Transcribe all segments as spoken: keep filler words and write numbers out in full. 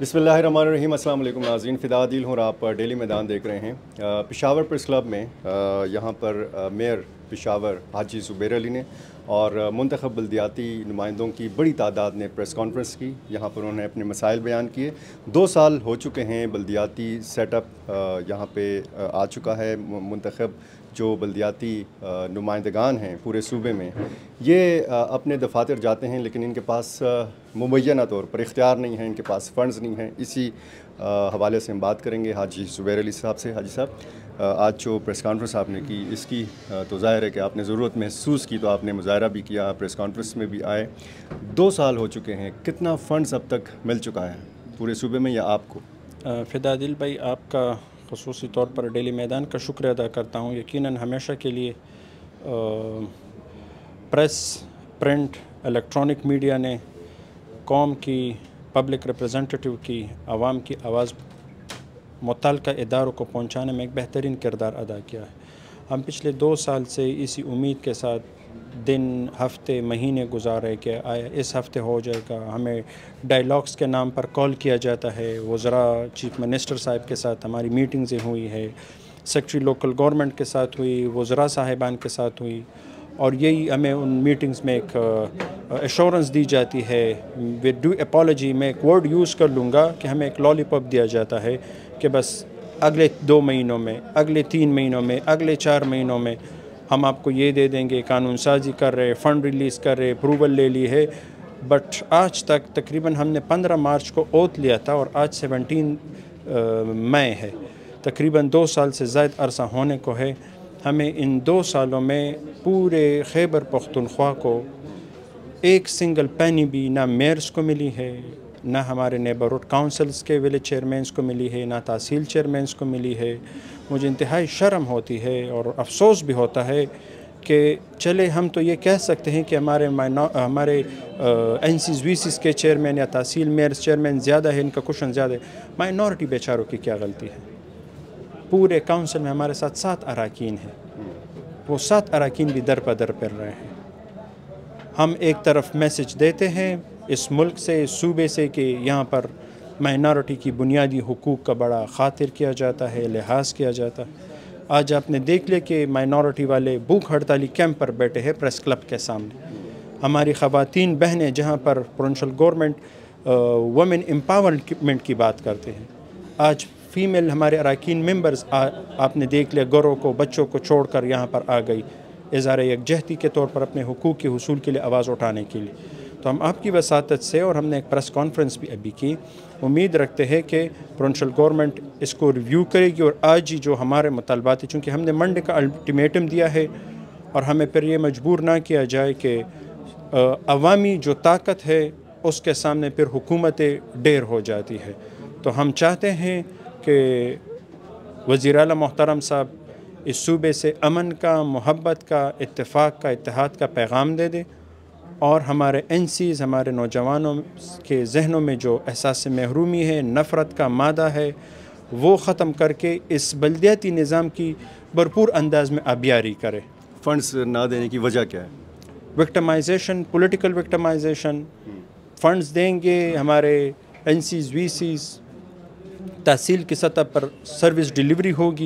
بسم اللہ الرحمن الرحیم۔ السلام علیکم ناظرین، فدا عادل ہوں اور آپ ڈیلی میدان دیکھ رہے ہیں۔ پشاور پریس کلب میں یہاں پر میئر پشاور حاجی زبیر علی نے اور منتخب بلدیاتی نمائندوں کی بڑی تعداد نے پریس کانفرنس کی۔ یہاں پر انہوں نے اپنے مسائل بیان کیے۔ دو سال ہو چکے ہیں، بلدیاتی سیٹ اپ یہاں پہ آ چکا ہے۔ منتخب جو بلدیاتی نمائندگان ہیں پورے صوبے میں، یہ اپنے دفاتر جاتے ہیں، لیکن ان کے پاس مبینہ طور پر اختیار نہیں ہے، ان کے پاس فنڈز نہیں ہیں۔ اسی حوالے سے ہم بات کریں گے حاجی زبیر علی صاحب سے۔ حاجی صاحب، آج جو پریس کانفرنس آپ نے کی، اس کی تو ظاہر ہے کہ آپ نے ضرورت محسوس کی، تو آپ نے مظاہرہ بھی کیا، پریس کانفرنس میں بھی آئے۔ دو سال ہو چکے ہیں، کتنا فنڈز اب تک مل چکا ہے پورے صوبے میں یا آپ کو؟ فدا دل بھائی، آپ کا خصوصی طور پر ڈیلی میدان کا شکریہ ادا کرتا ہوں۔ یقیناً ہمیشہ کے لیے پریس، پرنٹ، الیکٹرانک میڈیا نے قوم کی، پبلک ریپرزنٹیٹیو کی، عوام کی آواز متعلقہ اداروں کو پہنچانے میں ایک بہترین کردار ادا کیا ہے۔ ہم پچھلے دو سال سے اسی امید کے ساتھ دن، ہفتے، مہینے گزارے کہ آیا اس ہفتے ہو جائے گا۔ ہمیں ڈائیلاگس کے نام پر کال کیا جاتا ہے، وزراء، چیف منسٹر صاحب کے ساتھ ہماری میٹنگزیں ہوئی ہے، سیکٹری لوکل گورنمنٹ کے ساتھ ہوئی، وزراء صاحبان کے ساتھ ہوئی، اور یہی ہمیں ان میٹنگز میں ایک ایشورنس دی جاتی ہے۔ ود ڈیو اپالوجی میں ایک ورڈ یوز کر لوں گا کہ ہمیں ایک لالی پاپ دیا جاتا ہے کہ بس اگلے دو مہینوں میں، اگلے تین مہینوں میں، اگلے چار مہینوں میں ہم آپ کو یہ دے دیں گے، قانون سازی کر رہے، فنڈ ریلیز کر رہے، اپروول لے لی ہے۔ بٹ آج تک تقریباً ہم نے پندرہ مارچ کو اوت لیا تھا اور آج سیونٹین مئی ہے، تقریباً دو سال سے زائد عرصہ ہونے کو ہے۔ ہمیں ان دو سالوں میں پورے خیبر پختونخوا کو ایک سنگل پینی بھی نہ میئرز کو ملی ہے، نہ ہمارے نیبرہڈ کاؤنسلز کے ولیج چیئرمینز کو ملی ہے، نہ تحصیل چیئرمینز کو ملی ہے۔ مجھے انتہائی شرم ہوتی ہے اور افسوس بھی ہوتا ہے کہ چلے ہم تو یہ کہہ سکتے ہیں کہ ہمارے ہمارے این سیز وی سیز کے چیئرمین یا تحصیل میئرز چیئرمین زیادہ ہے، ان کا کشن زیادہ ہے۔ مائنورٹی بیچاروں کی کیا غلطی ہے؟ پورے کاؤنسل میں ہمارے ساتھ سات اراکین ہیں، وہ سات اراکین بھی در بدر پھر رہے ہیں۔ ہم ایک طرف میسج دیتے ہیں اس ملک سے، اس صوبے سے، کہ یہاں پر مائنورٹی کی بنیادی حقوق کا بڑا خاطر کیا جاتا ہے، لحاظ کیا جاتا ہے۔ آج آپ نے دیکھ لیا کہ مائنورٹی والے بھوک ہڑتالی کیمپ پر بیٹھے ہیں پریس کلب کے سامنے۔ ہماری خواتین بہنیں جہاں پر پروونشل گورنمنٹ وومن امپاورمنٹ کی بات کرتے ہیں، آج فیمیل ہمارے اراکین ممبرز آپ نے دیکھ لیا گھروں کو، بچوں کو چھوڑ کر یہاں پر آ گئی، اظہار یکجہتی کے طور پر اپنے حقوق کے حصول کے لیے آواز اٹھانے کے لیے۔ تو ہم آپ کی وساطت سے، اور ہم نے ایک پریس کانفرنس بھی ابھی کی، امید رکھتے ہیں کہ پروونشل گورنمنٹ اس کو ریویو کرے گی، اور آج ہی جو ہمارے مطالبات ہیں، چونکہ ہم نے منڈے کا الٹیمیٹم دیا ہے، اور ہمیں پھر یہ مجبور نہ کیا جائے کہ عوامی جو طاقت ہے اس کے سامنے پھر حکومتیں ڈیر ہو جاتی ہے۔ تو ہم چاہتے ہیں کہ وزیر اعلیٰ محترم صاحب اس صوبے سے امن کا، محبت کا، اتفاق کا، اتحاد کا پیغام دے دیں، اور ہمارے این سیز، ہمارے نوجوانوں کے ذہنوں میں جو احساس محرومی ہے، نفرت کا مادہ ہے، وہ ختم کر کے اس بلدیاتی نظام کی بھرپور انداز میں آبیاری کرے۔ فنڈز نہ دینے کی وجہ کیا ہے؟ Victimization, political victimization. فنڈز دیں گے، ہمارے این سیز، وی سیز، تحصیل کی سطح پر سروس ڈیلیوری ہوگی،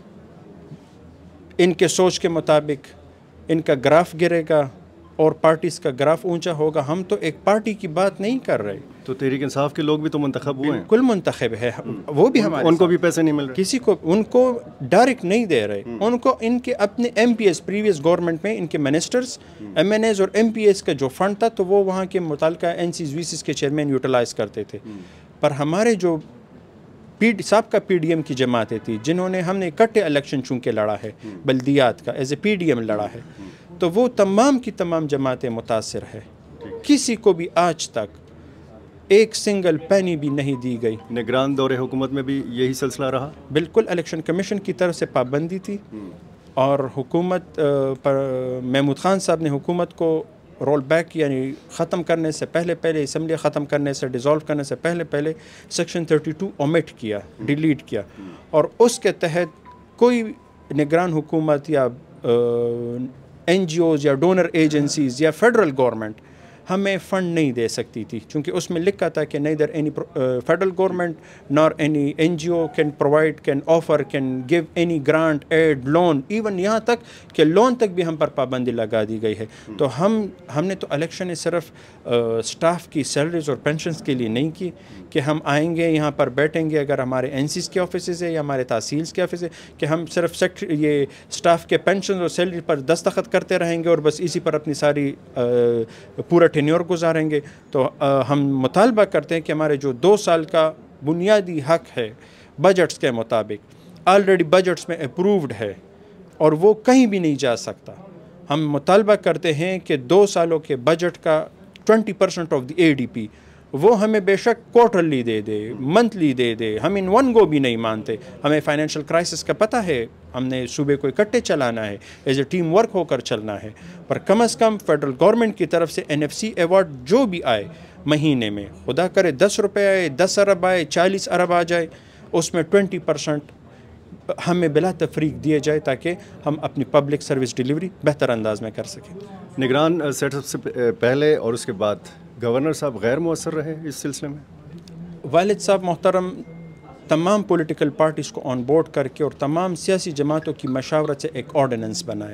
ان کے سوچ کے مطابق ان کا گراف گرے گا اور پارٹیز کا گراف اونچا ہوگا۔ ہم تو ایک پارٹی کی بات نہیں کر رہے۔ تو تحریک انصاف کے لوگ بھی تو منتخب ہوئے ہیں، بالکل منتخب ہے، وہ بھی ہمارے، ان کو بھی پیسے نہیں مل رہے، کسی کو ان کو ڈائریکٹ نہیں دے رہے، ان کو ان کے اپنے M P S, previous government میں ان کے منسٹرز، ایم این ایز اور ایم پی ایس کا جو فنڈ تھا، تو وہ وہاں کے متعلقہ این سیز وی سیز کے چیئرمین یوٹیلائز کرتے تھے۔ پر ہمارے جو پی سابقہ پی ڈی ایم کی جماعتیں تھیں، جنہوں نے، ہم نے اکٹھے الیکشن چونکہ لڑا ہے بلدیات کا، as a P D M لڑا ہے، تو وہ تمام کی تمام جماعتیں متاثر ہے۔ کسی کو بھی آج تک ایک سنگل پینی بھی نہیں دی گئی۔ نگران دور حکومت میں بھی یہی سلسلہ رہا؟ بالکل، الیکشن کمیشن کی طرف سے پابندی تھی، اور حکومت پر محمود خان صاحب نے حکومت کو رول بیک، یعنی ختم کرنے سے پہلے پہلے، اسمبلی ختم کرنے سے، ڈیزالو کرنے سے پہلے پہلے سیکشن تھرٹی ٹو اومٹ کیا، ڈیلیٹ کیا، اور اس کے تحت کوئی نگران حکومت یا این جی اوز یا ڈونر ایجنسیز یا فیڈرل گورنمنٹ ہمیں فنڈ نہیں دے سکتی تھی، چونکہ اس میں لکھا تھا کہ neither any federal government nor any N G O can provide can offer can give any grant aid loan, even یہاں تک کہ لون تک بھی ہم پر پابندی لگا دی گئی ہے. تو ہم ہم نے تو الیکشن صرف اسٹاف کی سیلریز اور پینشنز کے لیے نہیں کی کہ ہم آئیں گے یہاں پر بیٹھیں گے، اگر ہمارے این سیز کے آفیسز ہے یا ہمارے تحصیلز کے آفس ہے، کہ ہم صرف سیکٹری یہ اسٹاف کے پینشنز اور سیلری پر دستخط کرتے رہیں گے اور بس اسی پر اپنی ساری پورا ٹینیور گزاریں گے. تو ہم مطالبہ کرتے ہیں کہ ہمارے جو دو سال کا بنیادی حق ہے بجٹس کے مطابق آلریڈی بجٹس میں اپرووڈ ہے اور وہ کہیں بھی نہیں جا سکتا. ہم مطالبہ کرتے ہیں کہ دو سالوں کے بجٹ کا twenty percent of the A D P وہ ہمیں بے شک کوارٹرلی دے دے، منتھلی دے دے، ہم ان ون گو بھی نہیں مانتے. ہمیں فائنینشیل کرائسس کا پتہ ہے، ہم نے صوبے کو اکٹھے چلانا ہے، ایز اے ٹیم ورک ہو کر چلنا ہے، پر کم از کم فیڈرل گورنمنٹ کی طرف سے این ایف سی ایوارڈ جو بھی آئے مہینے میں، خدا کرے دس روپے آئے، دس ارب آئے، چالیس ارب آ جائے، اس میں ٹوینٹی پرسنٹ ہمیں بلا تفریق دیے جائے تاکہ ہم اپنی پبلک سروس ڈیلیوری بہتر انداز میں کر سکیں. نگران سیٹ اپ سے پہلے اور اس کے بعد گورنر صاحب غیر مؤثر رہے اس سلسلے میں؟ والد صاحب محترم تمام پولیٹیکل پارٹیز کو آن بورڈ کر کے اور تمام سیاسی جماعتوں کی مشاورت سے ایک آرڈیننس بنایا.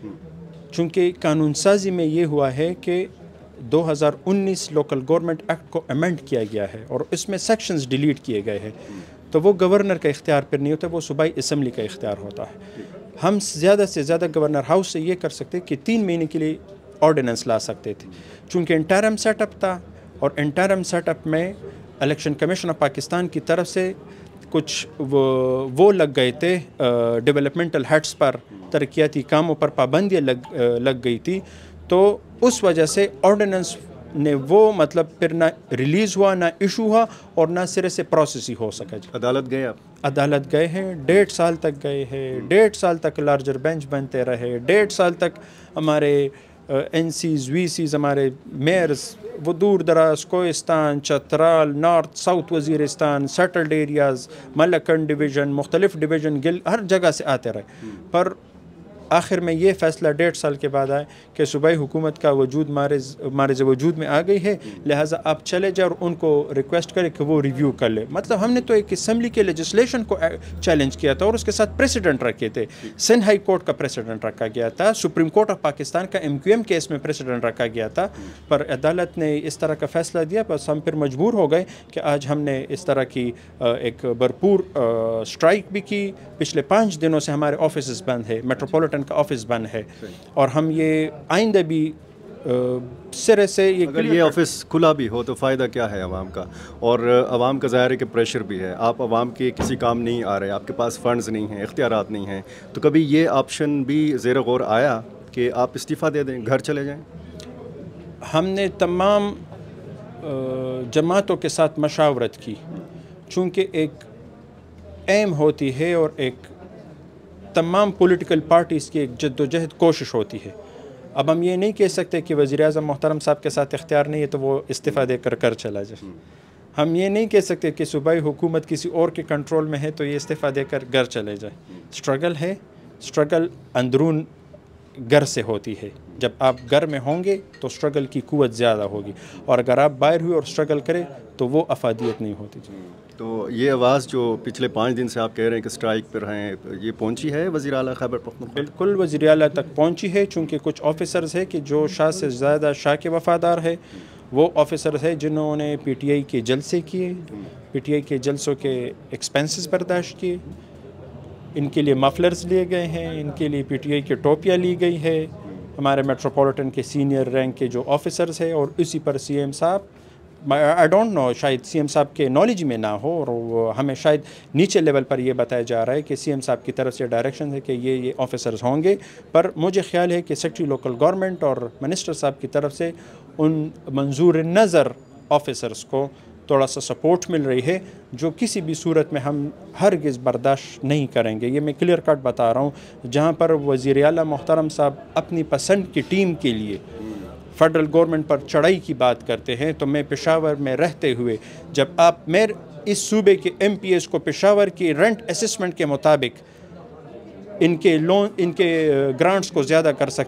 چونکہ قانون سازی میں یہ ہوا ہے کہ دو ہزار انیس لوکل گورنمنٹ ایکٹ کو امینڈ کیا گیا ہے اور اس میں سیکشنز ڈیلیٹ کیے گئے ہیں، تو وہ گورنر کا اختیار پھر نہیں ہوتا، وہ صوبائی اسمبلی کا اختیار ہوتا ہے. ہم زیادہ سے زیادہ گورنر ہاؤس سے یہ کر سکتے کہ تین مہینے کے لیے آرڈیننس لا سکتے تھے. چونکہ انٹرم سیٹ اپ تھا اور انٹرم سیٹ اپ میں الیکشن کمیشن آف پاکستان کی طرف سے کچھ وہ وہ لگ گئے تھے ڈیولپمنٹل ہیڈس پر، ترقیاتی کاموں پر پابندیاں لگ لگ گئی تھی، تو اس وجہ سے آرڈیننس نے وہ مطلب پھر نہ ریلیز ہوا، نہ ایشو ہوا اور نہ سرے سے پروسیس ہی ہو سکا. جی عدالت گئے آپ؟ عدالت گئے ہیں، ڈیڑھ سال تک گئے ہیں، ڈیڑھ سال تک لارجر بینچ بنتے رہے، ڈیڑھ سال تک ہمارے این سیز وی سیز ہمارے میئرز وہ دور دراز Kohistan, Chitral, north south Waziristan, settled areas, Malakand division, مختلف ڈویژن گل ہر جگہ سے آتے رہے. پر آخر میں یہ فیصلہ ڈیڑھ سال کے بعد آئے کہ صوبائی حکومت کا وجود مارز مارز وجود میں آ گئی ہے، لہٰذا آپ چلے جائیں اور ان کو ریکویسٹ کریں کہ وہ ریویو کر لے. مطلب ہم نے تو ایک اسمبلی کے لیجسلیشن کو چیلنج کیا تھا اور اس کے ساتھ پریسیڈنٹ رکھے تھے. سندھ ہائی کورٹ کا پریسیڈنٹ رکھا گیا تھا، سپریم کورٹ آف پاکستان کا ایم کیو ایم کیس میں پریسیڈنٹ رکھا گیا تھا، پر عدالت نے اس طرح کا فیصلہ دیا. بس ہم پھر مجبور ہو گئے کہ آج ہم نے اس طرح کی ایک بھرپور اسٹرائک بھی کی. پچھلے پانچ دنوں سے ہمارے آفیسز بند ہے، میٹروپولیٹن کا آفس بند ہے، اور ہم یہ آئندہ بھی سرے سے یہ اگر یہ آفس کھلا بھی ہو تو فائدہ کیا ہے عوام کا؟ اور عوام کا ظاہر ہے کہ پریشر بھی ہے، آپ عوام کے کسی کام نہیں آ رہے، آپ کے پاس فنڈز نہیں ہیں، اختیارات نہیں ہیں، تو کبھی یہ آپشن بھی زیر غور آیا کہ آپ استعفیٰ دے دیں، گھر چلے جائیں؟ ہم نے تمام جماعتوں کے ساتھ مشاورت کی، چونکہ ایک ایم ہوتی ہے اور ایک تمام پولیٹیکل پارٹیز کی ایک جد و جہد کوشش ہوتی ہے. اب ہم یہ نہیں کہہ سکتے کہ وزیر اعظم محترم صاحب کے ساتھ اختیار نہیں ہے تو وہ استعفیٰ دے کر کر چلا جائے. ہم یہ نہیں کہہ سکتے کہ صوبائی حکومت کسی اور کے کنٹرول میں ہے تو یہ استعفیٰ دے کر گھر چلے جائے. اسٹرگل ہے، اسٹرگل اندرون گھر سے ہوتی ہے. جب آپ گھر میں ہوں گے تو اسٹرگل کی قوت زیادہ ہوگی، اور اگر آپ باہر ہوئے اور اسٹرگل کریں تو وہ افادیت نہیں ہوتی. تو یہ آواز جو پچھلے پانچ دن سے آپ کہہ رہے ہیں کہ اسٹرائک پر ہیں، یہ پہنچی ہے وزیر اعلیٰ خیبر پختونخوا؟ بالکل وزیر اعلیٰ تک پہنچی ہے، چونکہ کچھ آفیسرز ہیں کہ جو شاہ سے زیادہ شاہ کے وفادار ہے. وہ آفیسرز ہیں جنہوں نے پی ٹی آئی کے جلسے کیے، پی ٹی آئی کے جلسوں کے ایکسپینسز برداشت کیے، ان کے لیے مفلرز لیے گئے ہیں، ان کے لیے پی ٹی آئی کی ٹوپیاں لی گئی ہے. ہمارے میٹروپولیٹن کے سینئر رینک کے جو آفیسرز ہیں، اور اسی پر سی ایم صاحب آئی ڈونٹ نو شاید سی ایم صاحب کے نالج میں نہ ہو، اور ہمیں شاید نیچے لیول پر یہ بتایا جا رہا ہے کہ سی ایم صاحب کی طرف سے ڈائریکشن ہے کہ یہ یہ آفیسرز ہوں گے. پر مجھے خیال ہے کہ سیکٹری لوکل گورنمنٹ اور منسٹر صاحب کی طرف سے ان منظور نظر آفیسرز کو تھوڑا سا سپورٹ مل رہی ہے، جو کسی بھی صورت میں ہم ہرگز برداشت نہیں کریں گے. یہ میں کلیئر کٹ بتا رہا ہوں. جہاں پر وزیر اعلیٰ محترم صاحب اپنی پسند کی ٹیم کے لیے فیڈرل گورنمنٹ پر چڑھائی کی بات کرتے ہیں، تو میں پشاور میں رہتے ہوئے جب آپ میں اس صوبے کے ایم پی ایس کو پشاور کی رینٹ اسسمنٹ کے مطابق ان کے لون ان کے گرانٹس کو زیادہ کر سکتے ہو،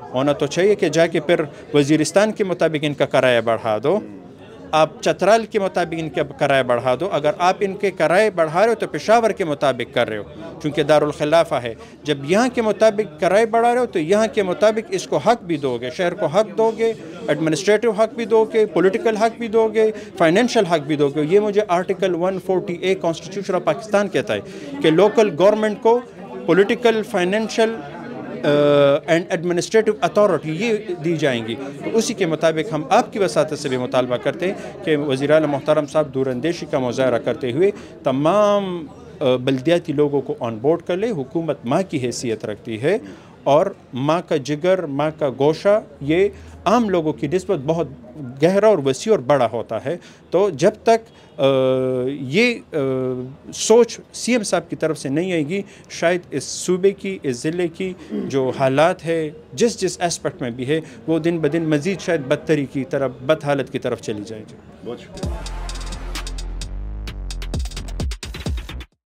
ہونا تو چاہیے کہ جا کے پھر وزیرستان کے مطابق ان کا کرایہ بڑھا دو، آپ چترال کے مطابق ان کا کرایہ بڑھا دو. اگر آپ ان کے کرایہ بڑھا رہے ہو تو پشاور کے مطابق کر رہے ہو، چونکہ دارالخلافہ ہے. جب یہاں کے مطابق کرایہ بڑھا رہے ہو تو یہاں کے مطابق اس کو حق بھی دو گے، شہر کو حق دو گے، ایڈمنسٹریٹو حق بھی دو گے، پولیٹیکل حق بھی دو گے، فائنینشیل حق بھی دو گے. یہ مجھے article one forty A constitution of Pakistan کہتا ہے کہ لوکل گورنمنٹ کو political, financial and administrative authority یہ دی جائیں گی. تو اسی کے مطابق ہم آپ کی وساطت سے بھی مطالبہ کرتے ہیں کہ وزیر اعلیٰ محترم صاحب دور اندیشی کا مظاہرہ کرتے ہوئے تمام بلدیاتی لوگوں کو آن بورڈ کر لے. حکومت ماں کی حیثیت رکھتی ہے اور ماں کا جگر، ماں کا گوشہ یہ عام لوگوں کی نسبت بہت گہرا اور وسیع اور بڑا ہوتا ہے. تو جب تک یہ سوچ سی ایم صاحب کی طرف سے نہیں آئے گی، شاید اس صوبے کی، اس ضلع کی جو حالات ہے جس جس اسپیکٹ میں بھی ہے وہ دن بدن مزید شاید بدتری کی طرف، بد حالت کی طرف چلی جائے گی. بہت شکریہ.